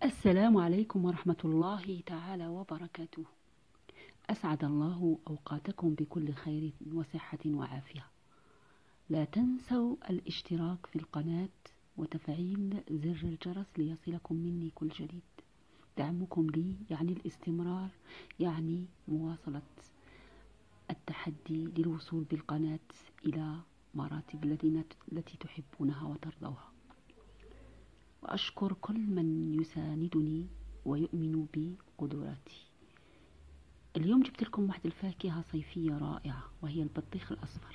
السلام عليكم ورحمة الله تعالى وبركاته. أسعد الله أوقاتكم بكل خير وصحة وعافية. لا تنسوا الاشتراك في القناة وتفعيل زر الجرس ليصلكم مني كل جديد. دعمكم لي يعني الاستمرار، يعني مواصلة التحدي للوصول بالقناة إلى مراتب التي تحبونها وترضوها. وأشكر كل من يساندني ويؤمن بقدراتي. اليوم جبت لكم واحدة الفاكهة صيفية رائعة وهي البطيخ الأصفر.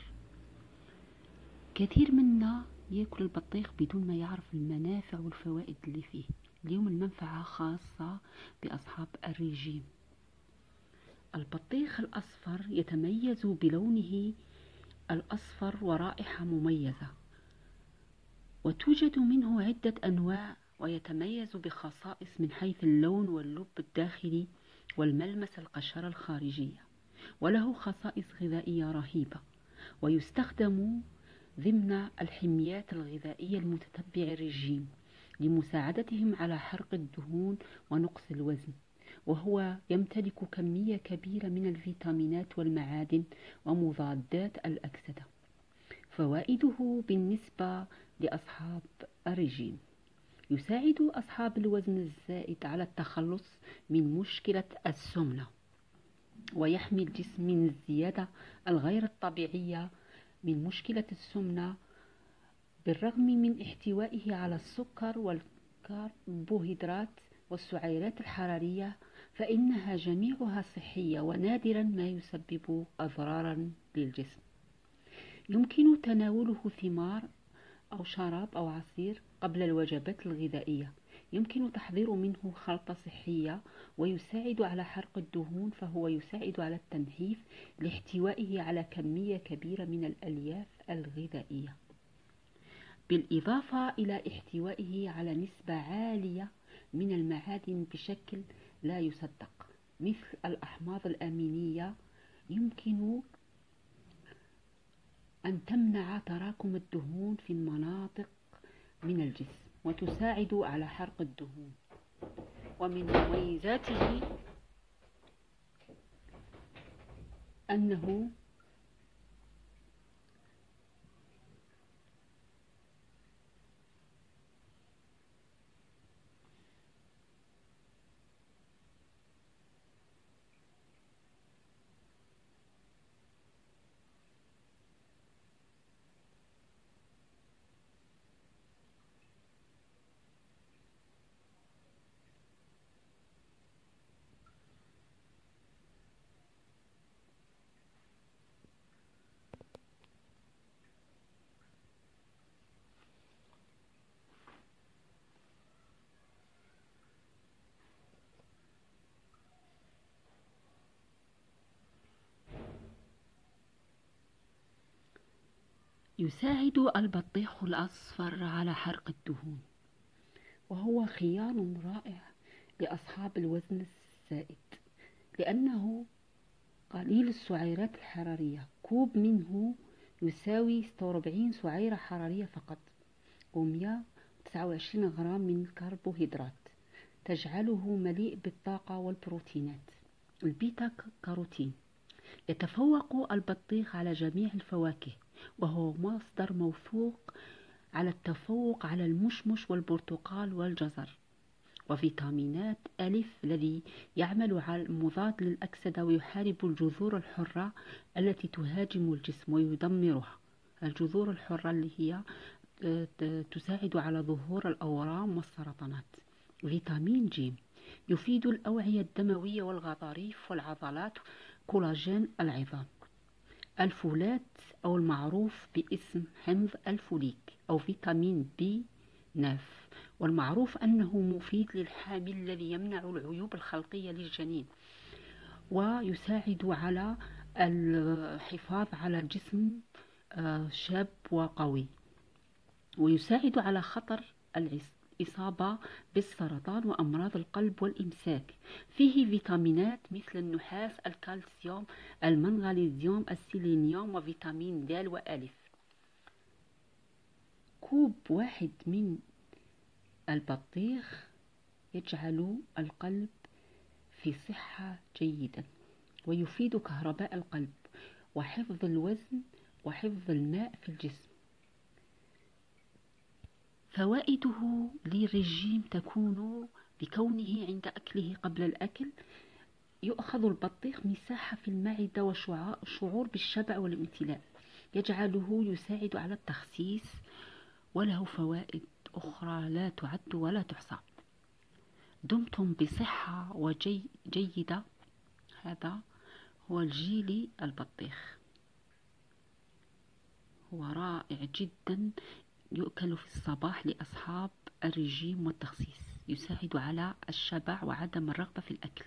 كثير منا يأكل البطيخ بدون ما يعرف المنافع والفوائد اللي فيه. اليوم المنفعة خاصة بأصحاب الرجيم. البطيخ الأصفر يتميز بلونه الأصفر ورائحة مميزة، وتوجد منه عدة أنواع، ويتميز بخصائص من حيث اللون واللب الداخلي والملمس القشرة الخارجية، وله خصائص غذائية رهيبة، ويستخدم ضمن الحميات الغذائية المتتبع الرجيم لمساعدتهم على حرق الدهون ونقص الوزن، وهو يمتلك كمية كبيرة من الفيتامينات والمعادن ومضادات الأكسدة. فوائده بالنسبة لأصحاب الرجيم: يساعد أصحاب الوزن الزائد على التخلص من مشكلة السمنة، ويحمي الجسم من الزيادة الغير الطبيعية من مشكلة السمنة. بالرغم من احتوائه على السكر والكربوهيدرات والسعرات الحرارية، فإنها جميعها صحية ونادرا ما يسبب أضرارا للجسم. يمكن تناوله ثمار أو شراب أو عصير قبل الوجبات الغذائية. يمكن تحضير منه خلطة صحية ويساعد على حرق الدهون، فهو يساعد على التنحيف لاحتوائه على كمية كبيرة من الألياف الغذائية، بالإضافة إلى احتوائه على نسبة عالية من المعادن بشكل لا يصدق، مثل الأحماض الأمينية. يمكن أن تمنع تراكم الدهون في المناطق من الجسم وتساعد على حرق الدهون. ومن مميزاته أنه يساعد البطيخ الأصفر على حرق الدهون، وهو خيار رائع لأصحاب الوزن الزائد، لأنه قليل السعرات الحرارية. كوب منه يساوي 46 سعيرة حرارية فقط، و129 غرام من الكربوهيدرات، تجعله مليء بالطاقة والبروتينات. البيتا كاروتين: يتفوق البطيخ على جميع الفواكه، وهو مصدر موثوق على التفوق على المشمش والبرتقال والجزر. وفيتامينات ألف الذي يعمل على المضاد للأكسدة ويحارب الجذور الحرة التي تهاجم الجسم ويدمرها. الجذور الحرة اللي هي تساعد على ظهور الأورام والسرطانات. فيتامين ج: يفيد الأوعية الدموية والغضاريف والعضلات. كولاجين العظام. الفولات أو المعروف باسم حمض الفوليك أو فيتامين بي 9، والمعروف أنه مفيد للحامل الذي يمنع العيوب الخلقية للجنين، ويساعد على الحفاظ على الجسم شاب وقوي، ويساعد على خطر الإصابة بالسرطان وأمراض القلب والإمساك. فيه فيتامينات مثل النحاس، الكالسيوم، المنغنيزيوم، السيلينيوم، وفيتامين د وألف. كوب واحد من البطيخ يجعل القلب في صحة جيدة، ويفيد كهرباء القلب وحفظ الوزن وحفظ الماء في الجسم. فوائده للرجيم تكون بكونه عند أكله قبل الأكل يؤخذ البطيخ مساحة في المعدة وشعور بالشبع والامتلاء، يجعله يساعد على التخسيس، وله فوائد أخرى لا تعد ولا تحصى. دمتم بصحة جيدة. هذا هو الجيلي البطيخ، هو رائع جدا، يؤكل في الصباح لأصحاب الرجيم والتخسيس، يساعد على الشبع وعدم الرغبة في الأكل.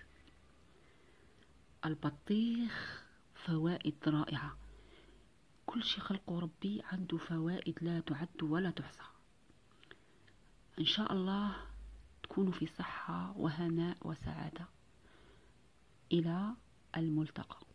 البطيخ فوائد رائعة، كل شيء خلقه ربي عنده فوائد لا تعد ولا تحصى. إن شاء الله تكونوا في صحة وهناء وسعادة. إلى الملتقى.